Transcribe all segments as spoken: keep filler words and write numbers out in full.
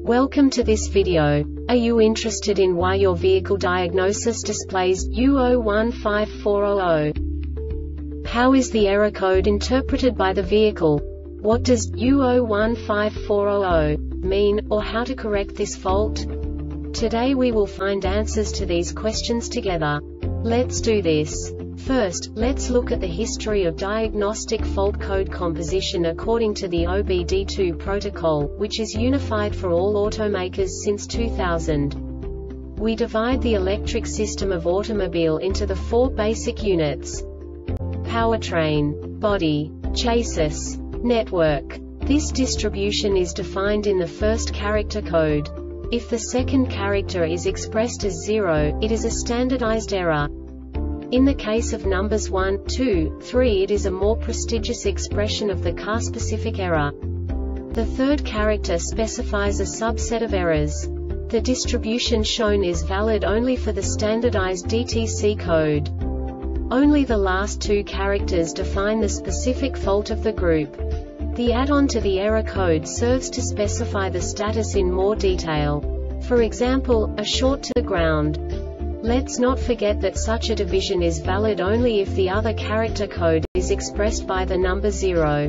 Welcome to this video. Are you interested in why your vehicle diagnosis displays U zero one five four zero zero? How is the error code interpreted by the vehicle? What does U zero one five four zero zero mean, or how to correct this fault? Today we will find answers to these questions together. Let's do this. First, let's look at the history of diagnostic fault code composition according to the O B D two protocol, which is unified for all automakers since two thousand. We divide the electric system of automobile into the four basic units: powertrain, body, chassis, network. This distribution is defined in the first character code. If the second character is expressed as zero, it is a standardized error. In the case of numbers one, two, three, it is a more prestigious expression of the car-specific error. The third character specifies a subset of errors. The distribution shown is valid only for the standardized D T C code. Only the last two characters define the specific fault of the group. The add-on to the error code serves to specify the status in more detail. For example, a short to the ground. Let's not forget that such a division is valid only if the other character code is expressed by the number zero.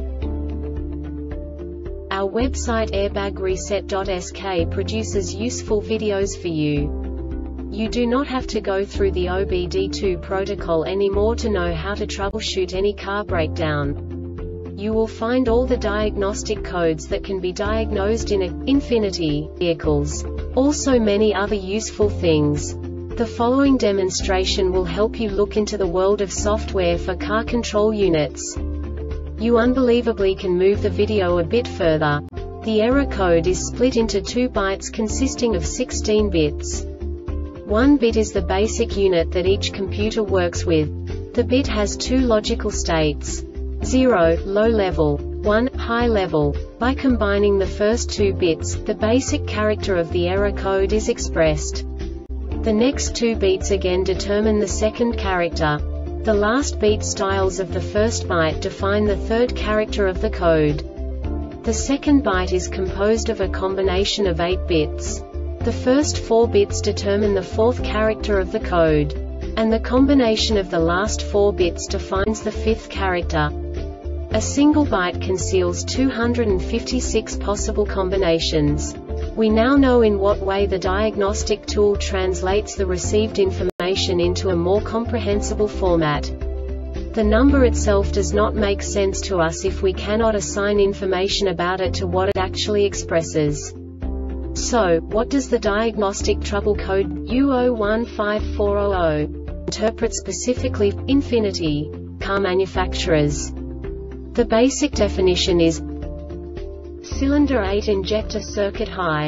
Our website airbag reset dot S K produces useful videos for you. You do not have to go through the O B D two protocol anymore to know how to troubleshoot any car breakdown. You will find all the diagnostic codes that can be diagnosed in a Infiniti vehicles. Also many other useful things. The following demonstration will help you look into the world of software for car control units. You unbelievably can move the video a bit further. The error code is split into two bytes consisting of sixteen bits. One bit is the basic unit that each computer works with. The bit has two logical states: zero, low level, one, high level. By combining the first two bits, the basic character of the error code is expressed. The next two beats again determine the second character. The last beat styles of the first byte define the third character of the code. The second byte is composed of a combination of eight bits. The first four bits determine the fourth character of the code. And the combination of the last four bits defines the fifth character. A single byte conceals two hundred fifty-six possible combinations. We now know in what way the diagnostic tool translates the received information into a more comprehensible format. The number itself does not make sense to us if we cannot assign information about it to what it actually expresses. So, what does the diagnostic trouble code U zero one five four zero zero interpret specifically for Infiniti car manufacturers? The basic definition is cylinder eight injector circuit high.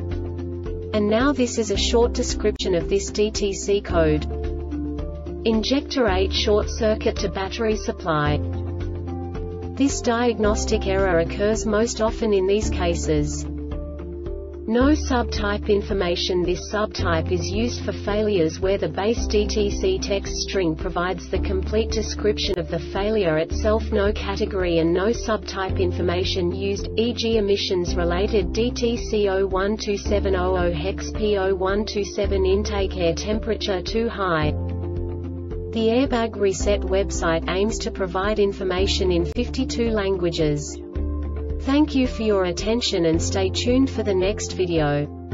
And now this is a short description of this D T C code. Injector eight short circuit to battery supply. This diagnostic error occurs most often in these cases. No subtype information. This subtype is used for failures where the base D T C text string provides the complete description of the failure itself. No category and no subtype information used, for example emissions related D T C zero one two seven zero zero hex P zero one two seven intake air temperature too high. The Airbag Reset website aims to provide information in fifty-two languages. Thank you for your attention and stay tuned for the next video.